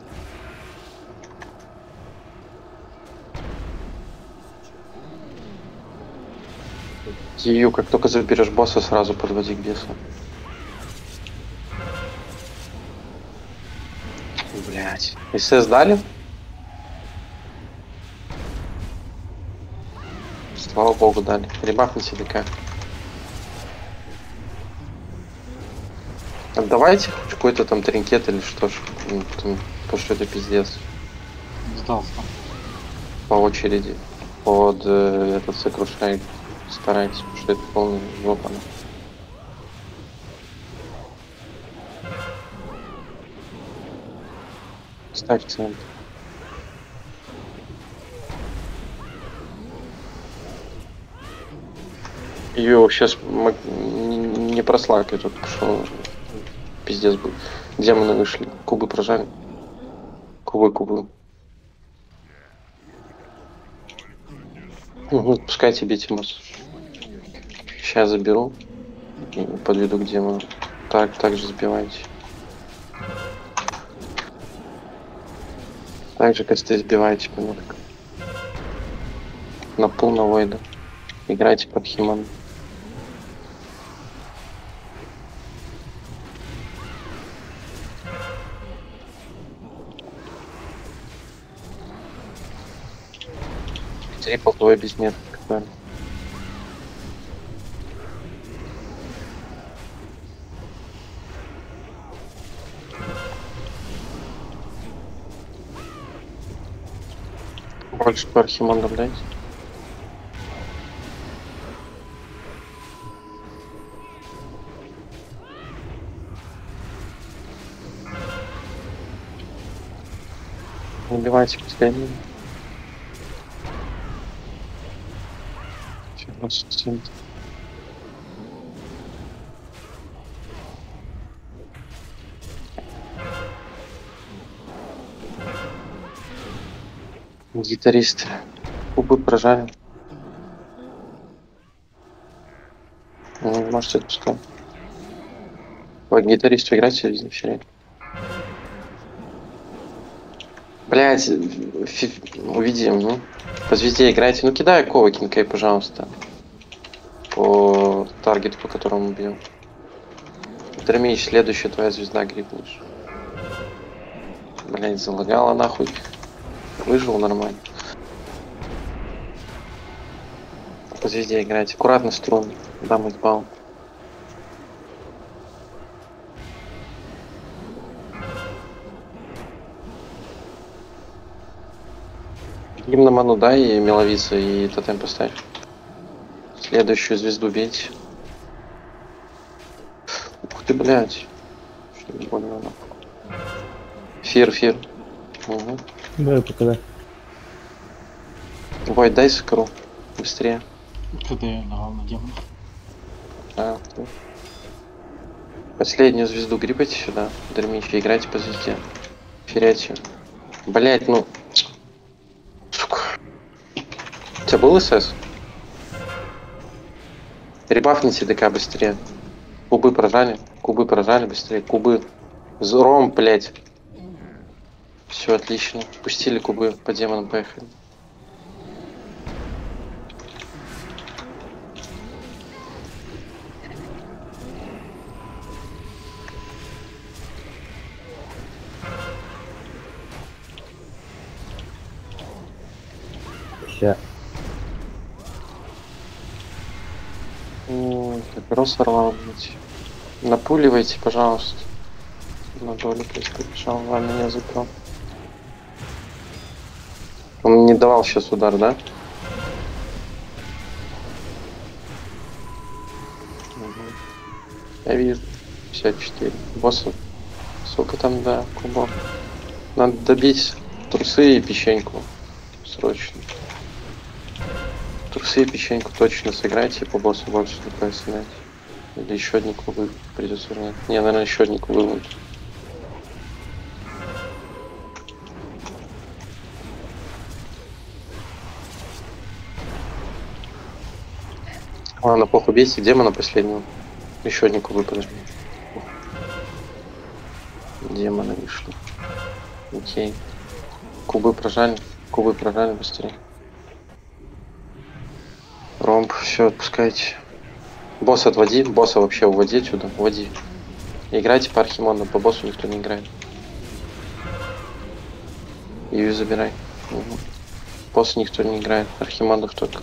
Ее, как только заберешь босса, сразу подводи к бесу. Блять. СС дали? Слава богу, дали. Ребафни ТДК. Отдавайте хоть какой-то там тринкет или что ж. Потому что это пиздец. Сдался. По очереди. Под этот сокрушай. Старайтесь, потому что это полный жопа. Ставь центр. Ее сейчас не прослакай тут, что пиздец был. Демоны вышли, кубы прожали. Кубы. Угу, пускайте, бейте босс. Сейчас заберу и подведу к демону. Так же сбивайте. Также косты сбивайте помятко. На пул на войда. Играйте под Химан. Трипл твой без метки, как больше по Архимандам дайте. Убивайте последнего. Чего с гитарист. Кубы прожали. Не можете отпускать. Ой, гитаристу играть не все. Блять, увидим, ну. По звезде играйте. Ну кидай оковы, кинкей, пожалуйста. По таргету, по которому бьем. Дермич, следующая твоя звезда грипнешь. Блять, залагала нахуй. Выжил нормально. По звезде играйте. Аккуратно струн. Дам избал. Гимн на ману дай, и меловица, и тотем поставь. Следующую звезду бейте. Ух ты, блядь. Что не больно нахуй. Фир. Угу. Да, пока да. Войд, дай сокру. Быстрее. Когда я нагал на демона. Да. Последнюю звезду грибайте сюда. Дермичи, играйте по звезде. Феряйте. Блять, ну. Сука. У тебя был СС? Ребафните ДК быстрее. Кубы прожали быстрее. Кубы. Ром, блять. Все отлично. Пустили кубы, по демонам поехали. Ща. Перо сорвал, блядь. Напуливайте, пожалуйста. На долю побежал, ладно, меня закрыл. Он не давал сейчас удар, да? Угу. Я вижу. 54. Босса. Сколько там, да, кубов. Надо добить трусы и печеньку. Срочно. Трусы и печеньку точно сыграйте, по боссу больше не прояснять. Или еще одни кубы придется вернуть. Не, наверное, еще одни кубы будут. Ладно, похуй, бейте демона последнего. Еще одни кубы подожди. Демона вышли. Окей. Кубы прожали быстрее. Ромб, все, отпускайте. Босс отводи, босса вообще уводи отсюда, уводи. Играйте по Архимонду, по боссу никто не играет. Ию забирай. Угу. Босса никто не играет, Архимондов только.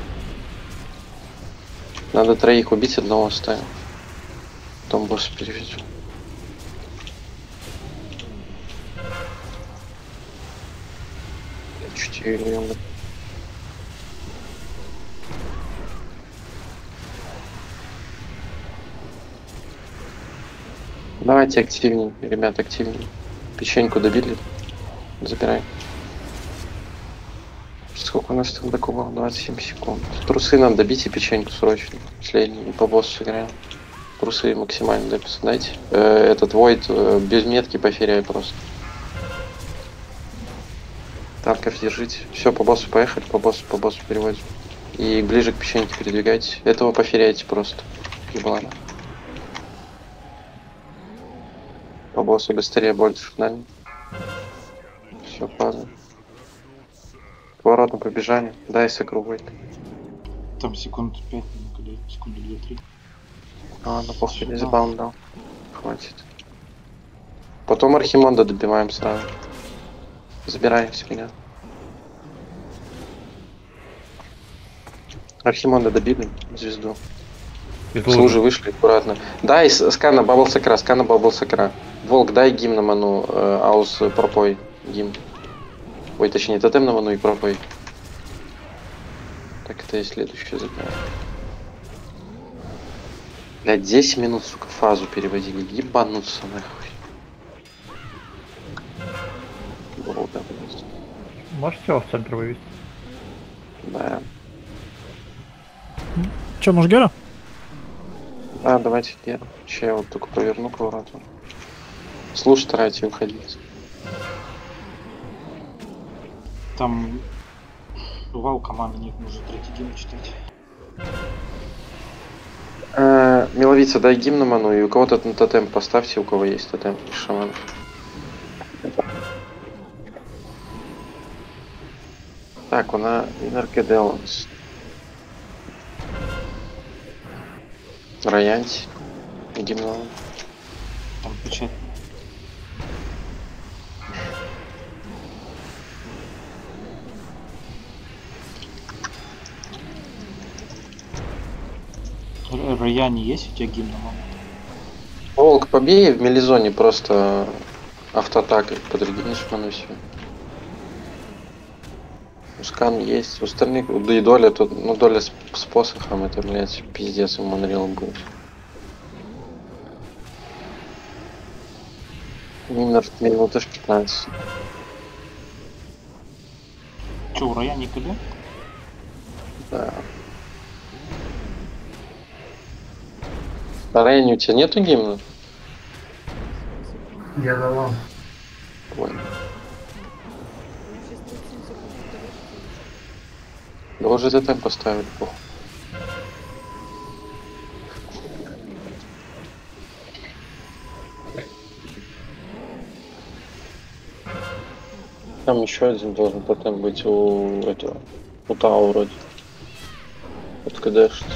Надо троих убить, одного оставим. Потом босса переведем. Четыре. Давайте активней, ребят, активней. Печеньку добили. Забирай. Сколько у нас там до кубов? 27 секунд. Трусы надо добить и печеньку срочно. Последний. И по боссу сыграем. Трусы максимально допись. Дайте. Этот Войд без метки поферяй просто. Танков держите. Все, по боссу поехали, по боссу переводим. И ближе к печеньке передвигайте. Этого поферяйте просто. Еблана. По боссу быстрее, больше финально. Все, фаза. Поворотно побежали. Дай сокру. Там секунд 5, секунду 2-3. На похуй, не забаун дал. Хватит. Потом Архимонда добиваем сразу. Забираем с меня. Архимонда добили, звезду. Служи вышли аккуратно. Дай скана бабл сакра. Волк, дай гимн на ману, аус пропой. Гимн. Ой, точнее, тотем на ману и пропой. Так, это и следующее забираем. Блядь, 10 минут, сука, фазу переводили. Ебануться нахуй. Волга, блядь. Можете его в центр вывести? Да. Че, может, Гера? Да, давайте Геру. Че, я вот только поверну к вороту. Слушай, старайтесь уходить. Там Вал команда не может третий гимн читать. Миловица, дай гимн на ману, и у кого-то на тотем поставьте, у кого есть тотем шаманов. Так, у нас Инаркеделанс. Раянти. Гимн. Там печать. Раяне есть у тебя гимн на ману? Волк, побей в мелизоне просто автоатакой подрегенишь ману себе. Скан есть, у остальных, да и доля тут, ну доля с посохом, это, блядь, пиздец, ему Монреал будет. Минуты 15. Че, у Раяне КД? Да. А Раяне у тебя нету гимна? Я давал. Понял. Да уже тотем поставили, похуй. Там еще один должен тотем быть у этого, у Тау вроде. Вот КДшится.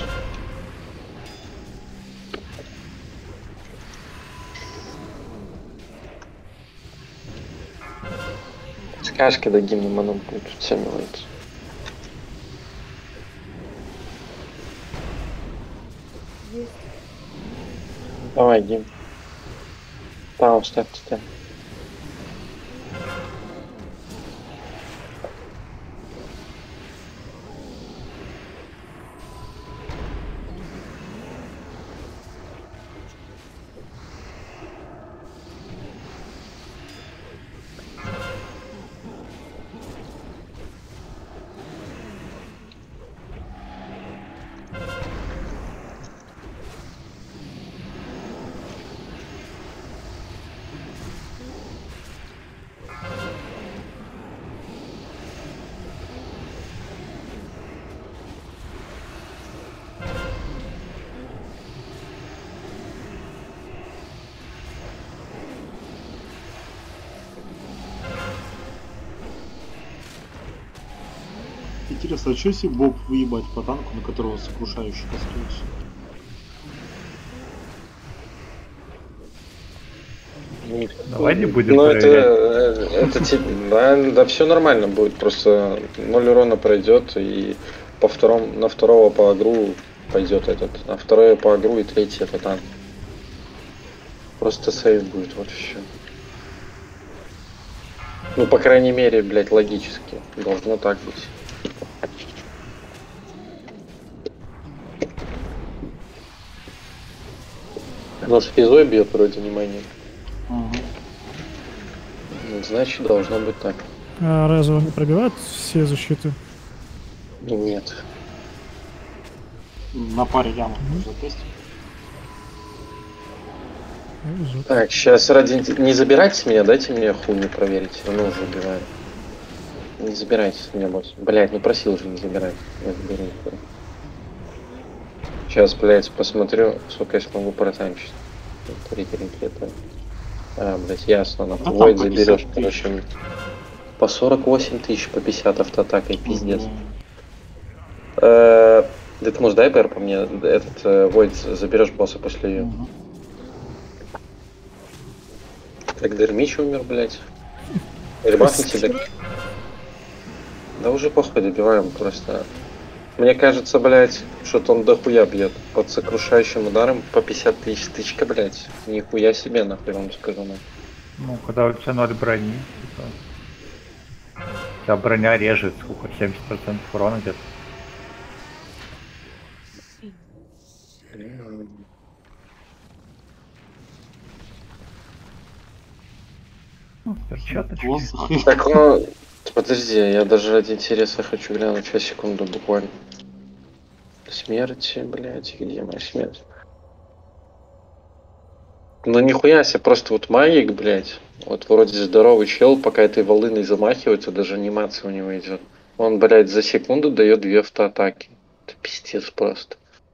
Скажешь, когда гимн ману будет, все милуются. Давай, Дим. Тау, ставь тотем. Интересно, а что если боб выебать по танку, на которого сокрушающий кастуется? Давай не будем Ну проверять. да, все нормально будет, просто 0 урона пройдет и на второго по агру пойдет этот, а второе по агру и третий это танк. Просто сейв будет, вот все. Ну, по крайней мере, блять, логически. Должно так быть. Нас физой бьет вроде не монет. Угу. Ну, значит, должно быть так. А Резо не пробивает все защиты? Нет. На паре ямок нужно тестить. Так, сейчас ради... Не забирайте с меня, дайте мне хуйню проверить. Я уже убиваю. Не забирайте с меня, босс. Блять, не просил же не забирать. Я заберу никуда. Сейчас, блять, посмотрю, сколько я смогу протаймчить. А, блять, ясно. На Void заберешь, короче. По 48 тысяч, по 50 автоатакой, пиздец. Детмус, дай ПР по мне. Этот Void заберешь босса после ее. Так Дермич умер, блять. Ребахни тебе. Да уже похуй, добиваем просто. Мне кажется, блять, что-то он дохуя бьет. Под сокрушающим ударом по 50 тысяч тычка, блять. Нихуя себе, нахуй вам скажу. Ну, когда у тебя 0 брони, типа... У тебя броня режет, сколько, 70% урона где-то. Ну, перчаточки. Так, ну, Подожди, я даже ради интереса хочу глянуть, сейчас, секунду, буквально. Смерть, блядь, где моя смерть? Ну нихуя себе, просто вот магик, блядь. Вот вроде здоровый чел, пока этой волыной замахивается, даже анимация у него идет. Он, блядь, за секунду дает 2 автоатаки. Это пиздец просто.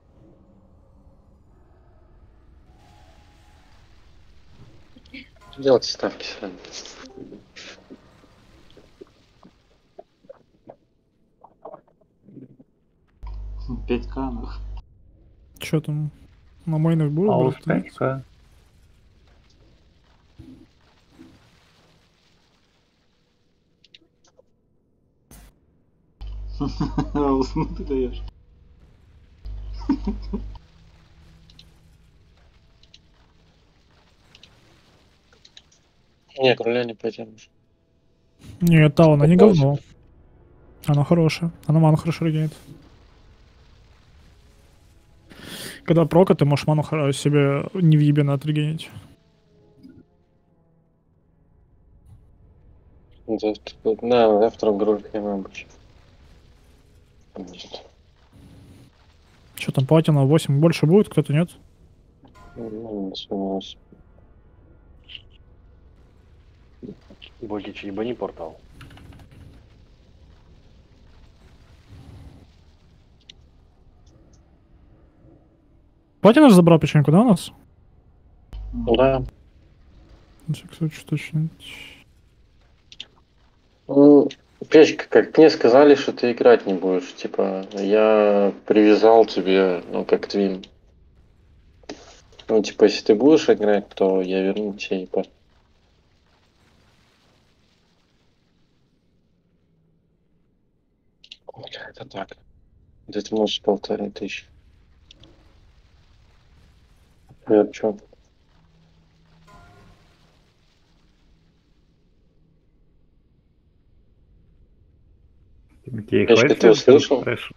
Делайте ставки сами. Пять канов. Че там? На майнах будет? А брать, да? успеется. Уснуть ты даешь. Не, короля не потянешь. Нет, Талон, не Попался. говно. Оно хорошее. Оно ману хорошо регенит. Когда прока, ты можешь ману себе невъебенно отрегенить. Завтра группе обычно. Что там, платина 8 больше будет, кто-то нет? Богич, ебани портал. Платина же забрал печеньку, да, у нас? Да. Кстати, точно. Ну, Печка, как мне сказали, что ты играть не будешь. Типа, я привязал тебе, ну, как твин. Ну, типа, если ты будешь играть, то я верну тебе и по. Это так. Где ты можешь 1500. Я чё? Тимакей, Печка, хватит ты услышал? трэш?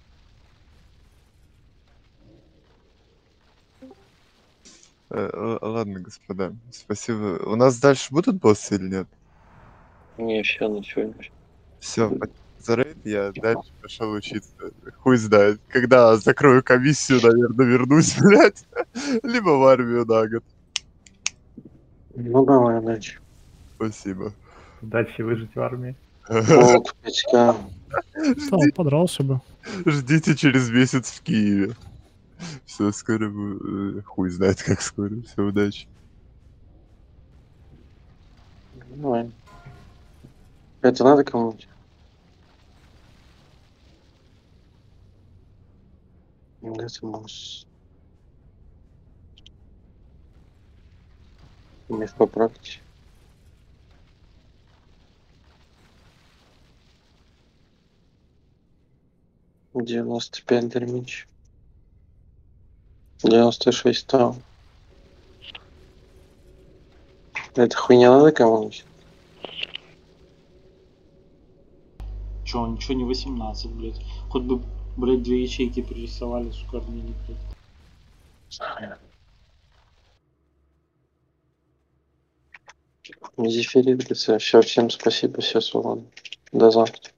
Ладно, господа, спасибо. У нас дальше будут боссы или нет? Не, все, на сегодня. Все, за рейд я дальше пошел учиться. Хуй знает. Когда закрою комиссию, наверное, вернусь, блядь. Либо в армию на год. Ну, давай, удачи. Спасибо. Удачи выжить в армии. Волк, Печка. Талон подрался бы. Ждите через месяц в Киеве. Все, скоро хуй знает, как скоро. Все, удачи. Давай. Это надо кому-нибудь? Где ты можешь? Умеешь поправить? — 95 дерьмич. 96 там. Это хуйня надо кому-нибудь? Чё, ничего не 18, блядь. Хоть бы, блядь, 2 ячейки пририсовали, сука, мне блядь. Зефирит, все, всем спасибо, все, свободно. До завтра.